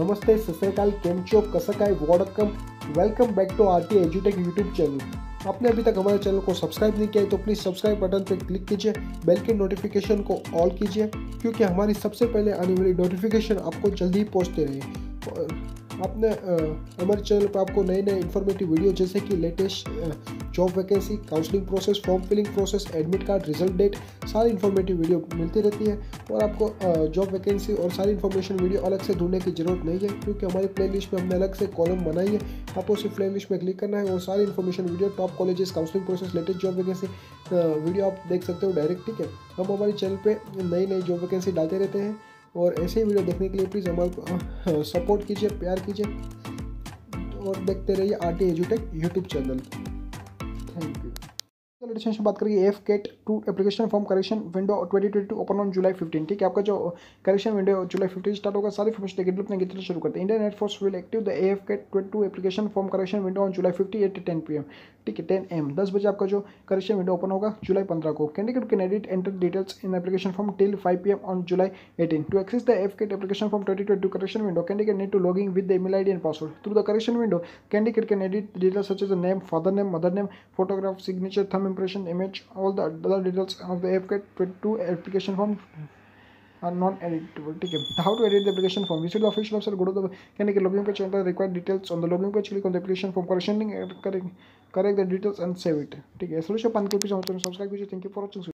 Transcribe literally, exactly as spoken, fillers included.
नमस्ते, सत श्री अकाल, केम छो, कसं काय, वॉडकम, वेलकम बैक टू आरटी एजुटेक यूट्यूब चैनल। आपने अभी तक हमारे चैनल को सब्सक्राइब नहीं किया है तो प्लीज़ सब्सक्राइब बटन पर क्लिक कीजिए, बेल के नोटिफिकेशन को ऑल कीजिए, क्योंकि हमारी सबसे पहले आने वाली नोटिफिकेशन आपको जल्दी ही पहुँचते रहे। आपने हमारे चैनल पर आपको नए नए इन्फॉर्मेटिव वीडियो जैसे कि latest job vacancy, counselling process, form filling process, admit card, result date, सारी इन्फॉर्मेटिव वीडियो मिलती रहती है। और आपको जॉब वैकेंसी और सारी इन्फॉर्मेशन वीडियो अलग से ढूंढने की ज़रूरत नहीं है, क्योंकि हमारी प्लेलिस्ट में हमने अलग से कॉलम बनाई है। आपको सिर्फ प्लेलिस्ट में क्लिक करना है और सारी information video, top colleges, counselling process, latest job vacancy video आप देख सकते हो डायरेक्ट। ठीक है, हम हमारे चैनल पर नई नई जॉब वैकेंसी डालते रहते हैं और ऐसे ही वीडियो देखने के लिए प्लीज़ हमारे सपोर्ट कीजिए, प्यार कीजिए और देखते रहिए आरटी एजुटेक YouTube channel. Thank you. Latest से बात करेंगे F CAT to application form correction window twenty twenty two open on July fifteen. ठीक है, आपका जो correction window July fifteen start होगा। सारी इन्फॉर्मेशन देखिए अपने गिटर शुरू करते हैं। Indian air force will active the F CAT twenty two application form correction window on July fifty at ten P M. ठीक है, टेन एम दस बजे आपका जो करेक्शन विंडो ओपन होगा जुलाई पंद्रह को। Candidate can edit enter details in application form till five P M on July eighteen. To access the F CAT application form twenty twenty two correction window, candidate need to log in with the email ID and password through the correction window. Candidate can edit details such as the name, father name, mother name, photograph, signature, thumb impression, image. All the other details of the F K T twenty-two application form are non-editable. ठीक है, how to edit the application form? Visit the official website, go to the candidate login page, enter the required details on the login page, click on the application form, correction link, correct correct the details and save it. ठीक है, solution पाने के लिए subscribe कीजिए। Thank you for watching.